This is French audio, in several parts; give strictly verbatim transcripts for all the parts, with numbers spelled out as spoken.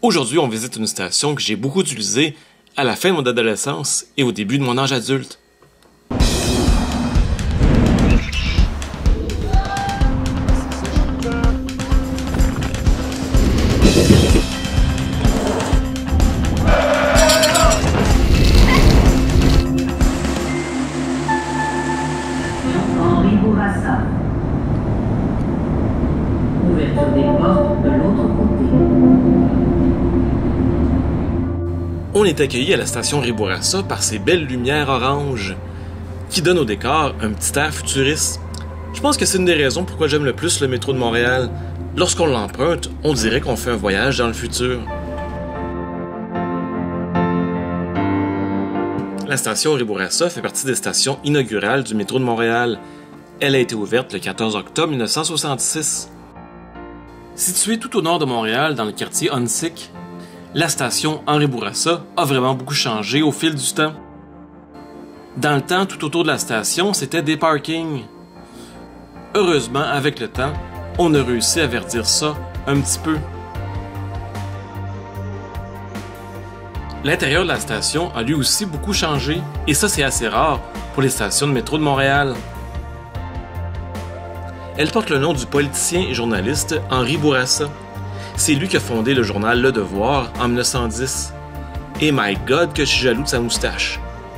Aujourd'hui, on visite une station que j'ai beaucoup utilisée à la fin de mon adolescence et au début de mon âge adulte. Henri Bourassa. Ouverture des portes de l'autre côté. On est accueilli à la station Henri Bourassa par ces belles lumières oranges qui donnent au décor un petit air futuriste. Je pense que c'est une des raisons pourquoi j'aime le plus le métro de Montréal. Lorsqu'on l'emprunte, on dirait qu'on fait un voyage dans le futur. La station Henri Bourassa fait partie des stations inaugurales du métro de Montréal. Elle a été ouverte le quatorze octobre mille neuf cent soixante-six. Située tout au nord de Montréal, dans le quartier Huntsic, la station Henri Bourassa a vraiment beaucoup changé au fil du temps. Dans le temps, tout autour de la station, c'était des parkings. Heureusement, avec le temps, on a réussi à verdir ça un petit peu. L'intérieur de la station a lui aussi beaucoup changé, et ça c'est assez rare pour les stations de métro de Montréal. Elle porte le nom du politicien et journaliste Henri Bourassa. C'est lui qui a fondé le journal Le Devoir en mille neuf cent dix. Et my God que je suis jaloux de sa moustache.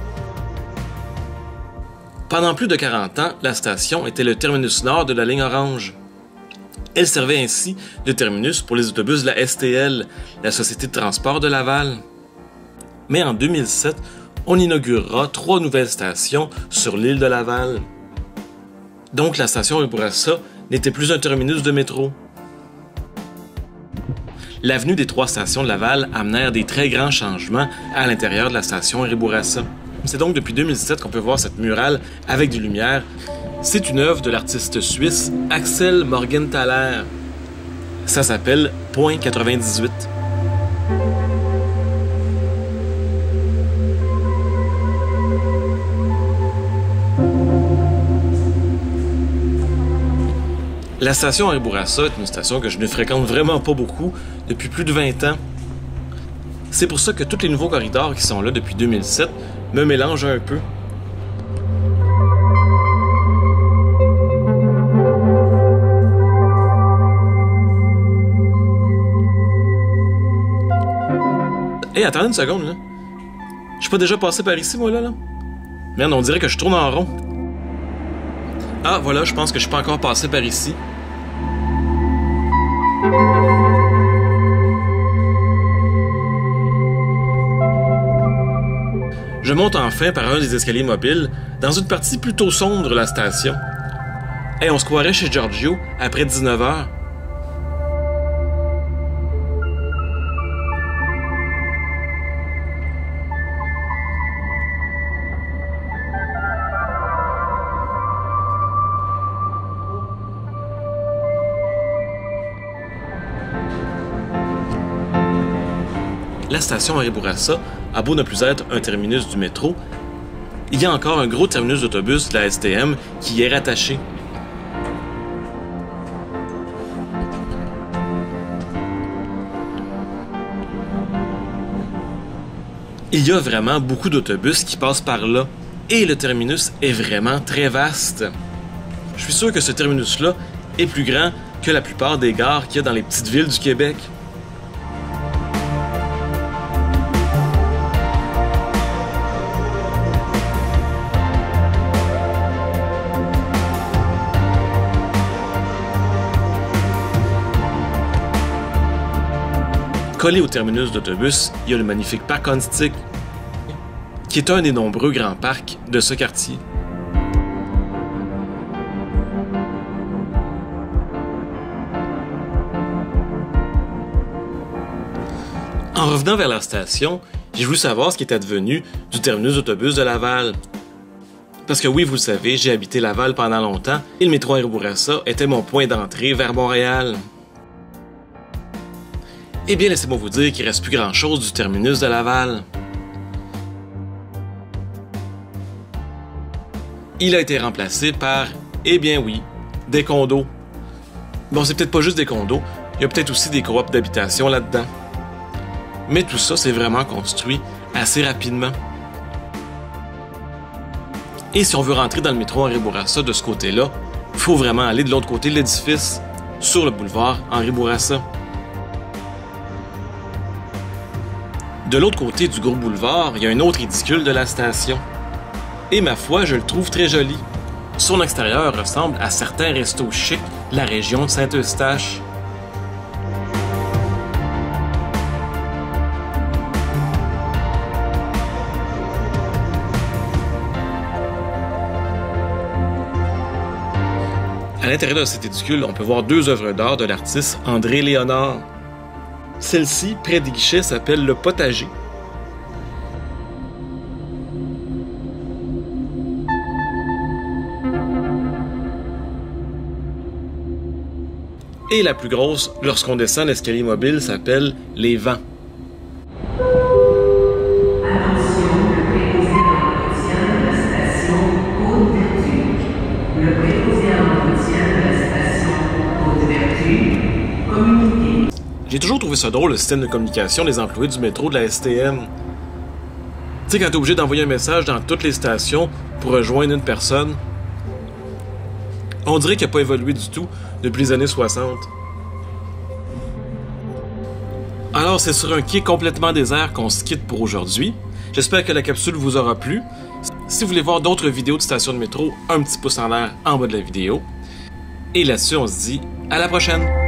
Pendant plus de quarante ans, la station était le terminus nord de la ligne orange. Elle servait ainsi de terminus pour les autobus de la S T L, la Société de transport de Laval. Mais en deux mille sept, on inaugurera trois nouvelles stations sur l'île de Laval. Donc la station Henri Bourassa n'était plus un terminus de métro. L'avenue des trois stations de Laval amenèrent des très grands changements à l'intérieur de la station Henri Bourassa. C'est donc depuis deux mille sept qu'on peut voir cette murale avec des lumières. C'est une œuvre de l'artiste suisse Axel Morgenthaler. Ça s'appelle Point quatre-vingt-dix-huit. La station Henri Bourassa est une station que je ne fréquente vraiment pas beaucoup depuis plus de vingt ans. C'est pour ça que tous les nouveaux corridors qui sont là depuis deux mille sept me mélangent un peu. Hé, hey, attendez une seconde, là. Je suis pas déjà passé par ici, moi, là, là? Merde, on dirait que je tourne en rond. Ah, voilà, je pense que je suis pas encore passé par ici. Je monte enfin par un des escaliers mobiles dans une partie plutôt sombre de la station. Hey, on se croirait chez Giorgio après dix-neuf heures. La station Henri Bourassa a beau ne plus être un terminus du métro, il y a encore un gros terminus d'autobus de la S T M qui y est rattaché. Il y a vraiment beaucoup d'autobus qui passent par là, et le terminus est vraiment très vaste. Je suis sûr que ce terminus-là est plus grand que la plupart des gares qu'il y a dans les petites villes du Québec. Collé au terminus d'autobus, il y a le magnifique parc Huntsic, qui est un des nombreux grands parcs de ce quartier. En revenant vers la station, j'ai voulu savoir ce qui était advenu du terminus d'autobus de Laval. Parce que oui, vous le savez, j'ai habité Laval pendant longtemps et le métro Henri Bourassa était mon point d'entrée vers Montréal. Eh bien, laissez-moi vous dire qu'il ne reste plus grand-chose du terminus de Laval. Il a été remplacé par, eh bien oui, des condos. Bon, c'est peut-être pas juste des condos, il y a peut-être aussi des coops d'habitation là-dedans. Mais tout ça, c'est vraiment construit assez rapidement. Et si on veut rentrer dans le métro Henri Bourassa de ce côté-là, il faut vraiment aller de l'autre côté de l'édifice, sur le boulevard Henri Bourassa. De l'autre côté du gros boulevard, il y a un autre édicule de la station. Et ma foi, je le trouve très joli. Son extérieur ressemble à certains restos chics de la région de Saint-Eustache. À l'intérieur de cet édicule, on peut voir deux œuvres d'art de l'artiste André Léonard. Celle-ci, près des guichets, s'appelle Le Potager. Et la plus grosse, lorsqu'on descend l'escalier mobile, s'appelle Les Vents. J'ai toujours trouvé ça drôle, le système de communication des employés du métro de la S T M. Tu sais, quand t'es obligé d'envoyer un message dans toutes les stations pour rejoindre une personne, on dirait qu'il n'a pas évolué du tout depuis les années soixante. Alors, c'est sur un quai complètement désert qu'on se quitte pour aujourd'hui. J'espère que la capsule vous aura plu. Si vous voulez voir d'autres vidéos de stations de métro, un petit pouce en l'air en bas de la vidéo. Et là-dessus, on se dit à la prochaine!